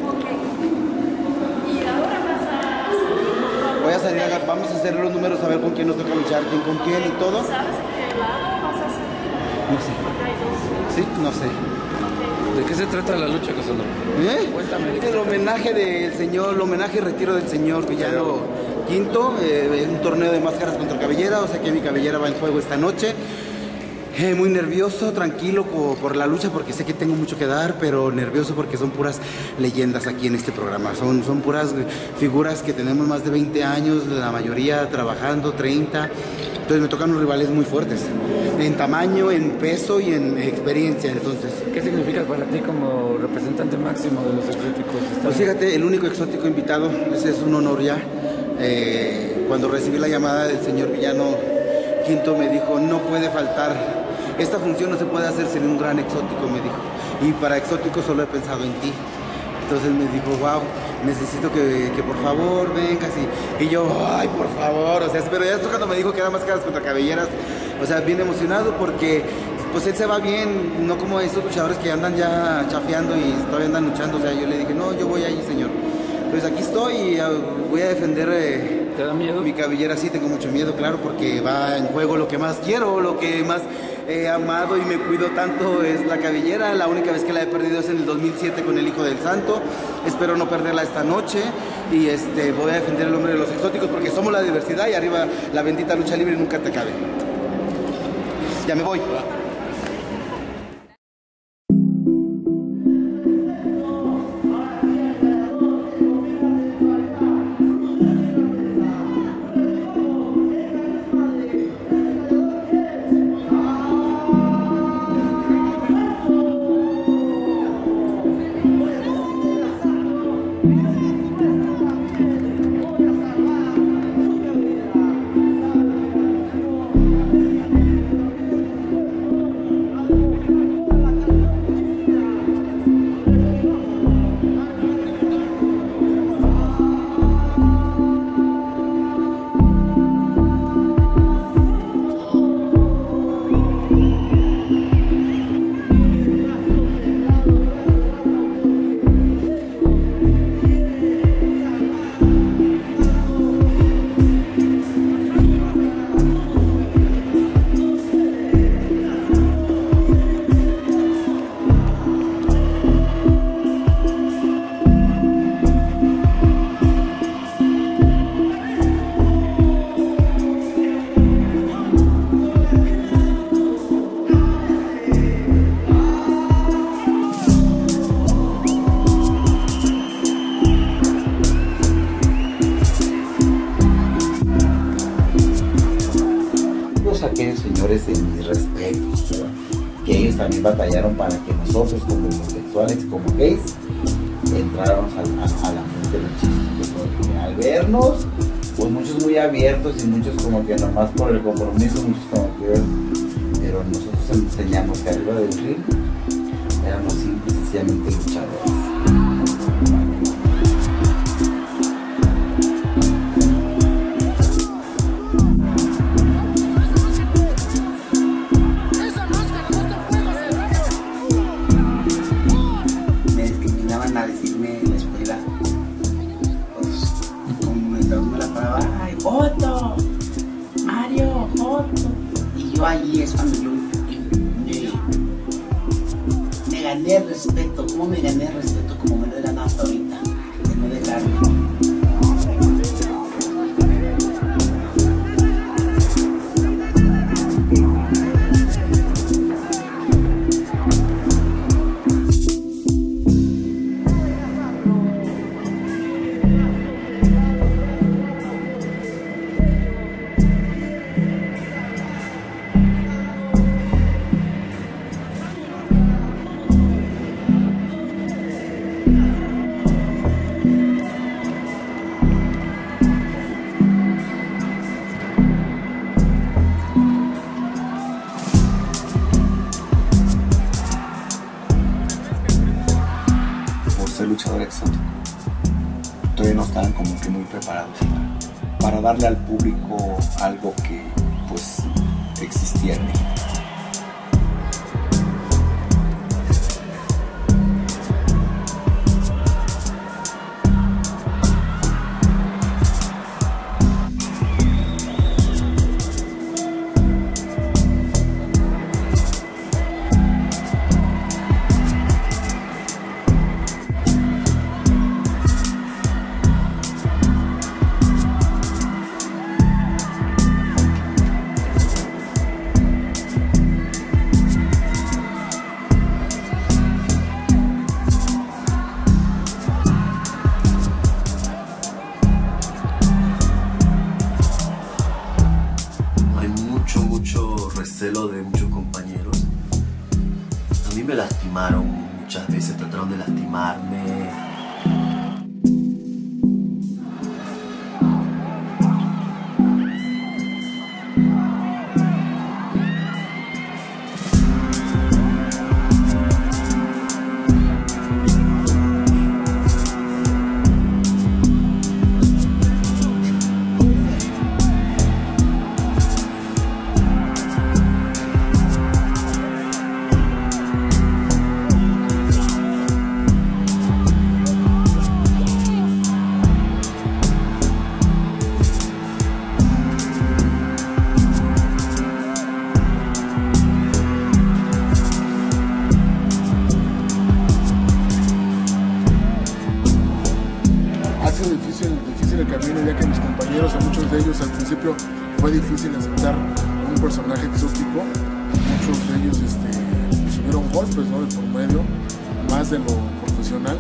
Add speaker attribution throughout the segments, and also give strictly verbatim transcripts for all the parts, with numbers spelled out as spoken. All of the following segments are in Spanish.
Speaker 1: Ok. ¿Y ahora vas a salir?
Speaker 2: Voy a salir, a, vamos a hacer los números, a ver con quién nos toca luchar, quién con quién y todo.
Speaker 1: ¿Sabes qué lado vas a hacer?
Speaker 2: No sé.
Speaker 1: Porque hay dos.
Speaker 2: Sí, no sé.
Speaker 1: Ok.
Speaker 3: ¿De qué se trata la lucha, Cassandra?
Speaker 2: ¿Eh?
Speaker 3: Cuéntame. ¿de qué
Speaker 2: El
Speaker 3: se trata?
Speaker 2: homenaje del señor, el homenaje y retiro del señor Villano Quinto, eh, es un torneo de máscaras contra cabellera, o sea que mi cabellera va en juego esta noche. Eh, muy nervioso, tranquilo por, por la lucha porque sé que tengo mucho que dar, pero nervioso porque son puras leyendas aquí en este programa, son, son puras figuras que tenemos más de veinte años, la mayoría trabajando, treinta, entonces me tocan unos rivales muy fuertes, en tamaño, en peso y en experiencia, entonces.
Speaker 3: ¿Qué significa para ti como representante máximo de los exóticos?
Speaker 2: Pues fíjate, el único exótico invitado, ese es un honor ya. Eh, cuando recibí la llamada del señor Villano Quinto me dijo, no puede faltar, esta función no se puede hacer sin un gran exótico, me dijo, y para exótico solo he pensado en ti. Entonces me dijo, wow, necesito que, que por favor vengas, y, y yo, ay, por favor, o sea, pero ya esto cuando me dijo que era máscaras contra cabelleras, o sea, bien emocionado porque pues él se va bien, no como esos luchadores que andan ya chafeando y todavía andan luchando, o sea, yo le dije, no, yo voy ahí, señor. Pues aquí estoy y uh, voy a defender eh,
Speaker 3: ¿Te da miedo?
Speaker 2: mi cabellera, sí, tengo mucho miedo, claro, porque va en juego lo que más quiero, lo que más he amado y me cuido tanto es la cabellera. La única vez que la he perdido es en el dos mil siete con el Hijo del Santo. Espero no perderla esta noche y este, voy a defender el nombre de los exóticos porque somos la diversidad y arriba la bendita lucha libre nunca te cabe. Ya me voy. Aquellos señores de mis respetos, ¿verdad? Que ellos también batallaron para que nosotros como homosexuales y como gays entráramos a, a, a la mente luchística, porque al vernos pues muchos muy abiertos y muchos como que nomás por el compromiso, muchos como que, pero nosotros enseñamos que arriba del ring éramos simples y sencillamente luchadores.
Speaker 4: Joto, Mario, Joto. Y yo ahí es cuando yo me, me gané el respeto. ¿Cómo me gané el respeto? Como me lo he ganado hasta ahorita, de no dejarme.
Speaker 5: Luchador exótico, todavía no estaban como que muy preparados para, para darle al público algo que pues existía en México.
Speaker 6: me lastimaron muchas veces, trataron de lastimarme.
Speaker 7: Difícil el camino, ya que mis compañeros, a muchos de ellos al principio fue difícil aceptar un personaje exótico. Muchos de ellos este, recibieron golpes, ¿no?, de por medio, más de lo profesional.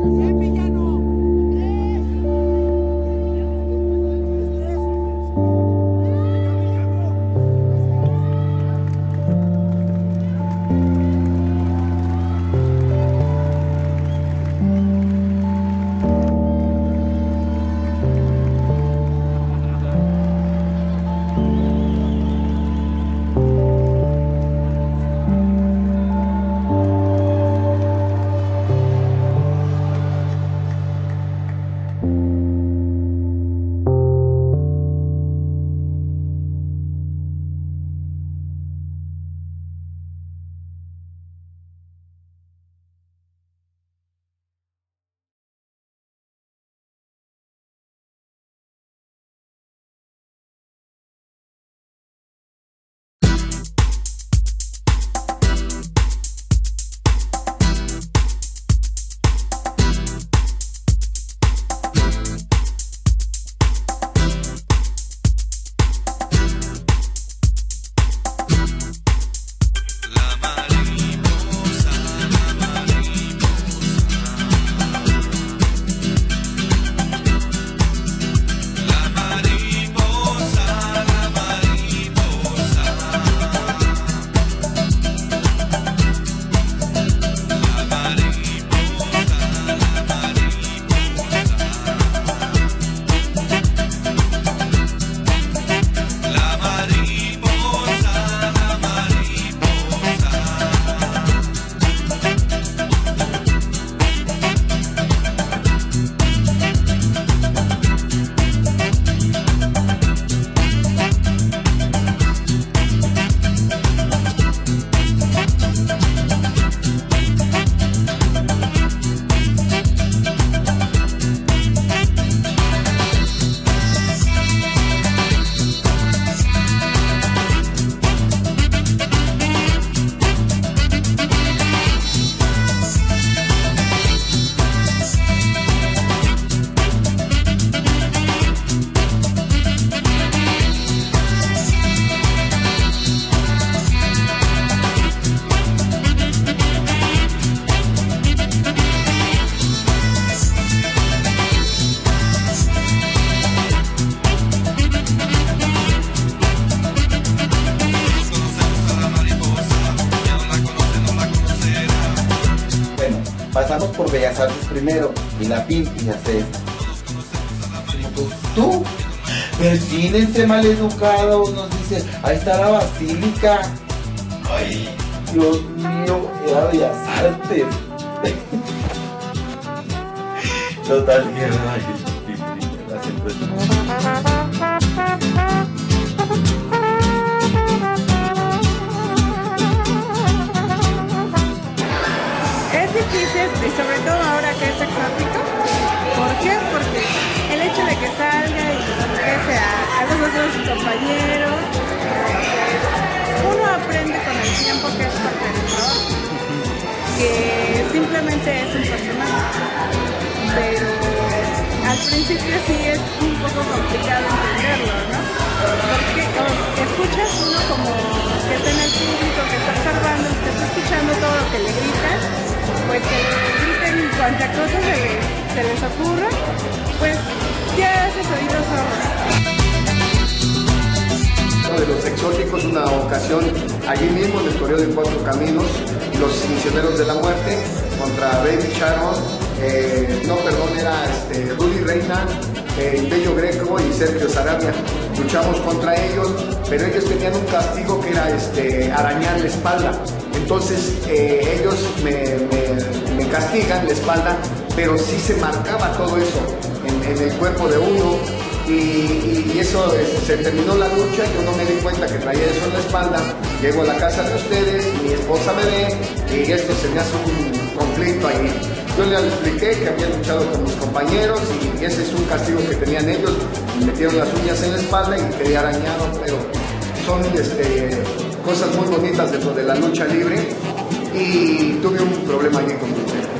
Speaker 2: Pasamos por Bellas Artes primero y la pinta y hace pues tú, persínense maleducados, nos dice, ahí está la basílica. Ay, Dios mío, era Bellas Artes. Total mierda.
Speaker 1: Difícil y sobre todo ahora que es exótico. ¿Por qué? Porque el hecho de que salga y regrese a, a los otros compañeros, uno aprende con el tiempo que es parte del trabajo, que simplemente es un personaje, pero al principio sí es un poco complicado entenderlo, ¿no? Porque o, escuchas uno como que está en el público, que está observando, que está escuchando todo lo que le gritan, pues que le griten cuanta cosa se les, se les ocurra, pues ya haces oídos sordos.
Speaker 8: De los exóticos, una ocasión allí mismo en el Correo de Cuatro Caminos, los Misioneros de la Muerte contra Baby Sharon, eh, no perdón, era este, Rudy Reina, eh, Bello Greco y Sergio Sarabia. Luchamos contra ellos, pero ellos tenían un castigo que era este, arañar la espalda. Entonces eh, ellos me, me, me castigan la espalda, pero sí se marcaba todo eso en, en el cuerpo de uno. Y, y, y eso es, se terminó la lucha, yo no me di cuenta que traía eso en la espalda. Llego a la casa de ustedes, mi esposa me ve y esto se me hace un conflicto ahí. Yo le expliqué que había luchado con mis compañeros y ese es un castigo que tenían ellos. Me metieron las uñas en la espalda y quedé arañado, pero son este, cosas muy bonitas dentro de la lucha libre y tuve un problema allí con usted.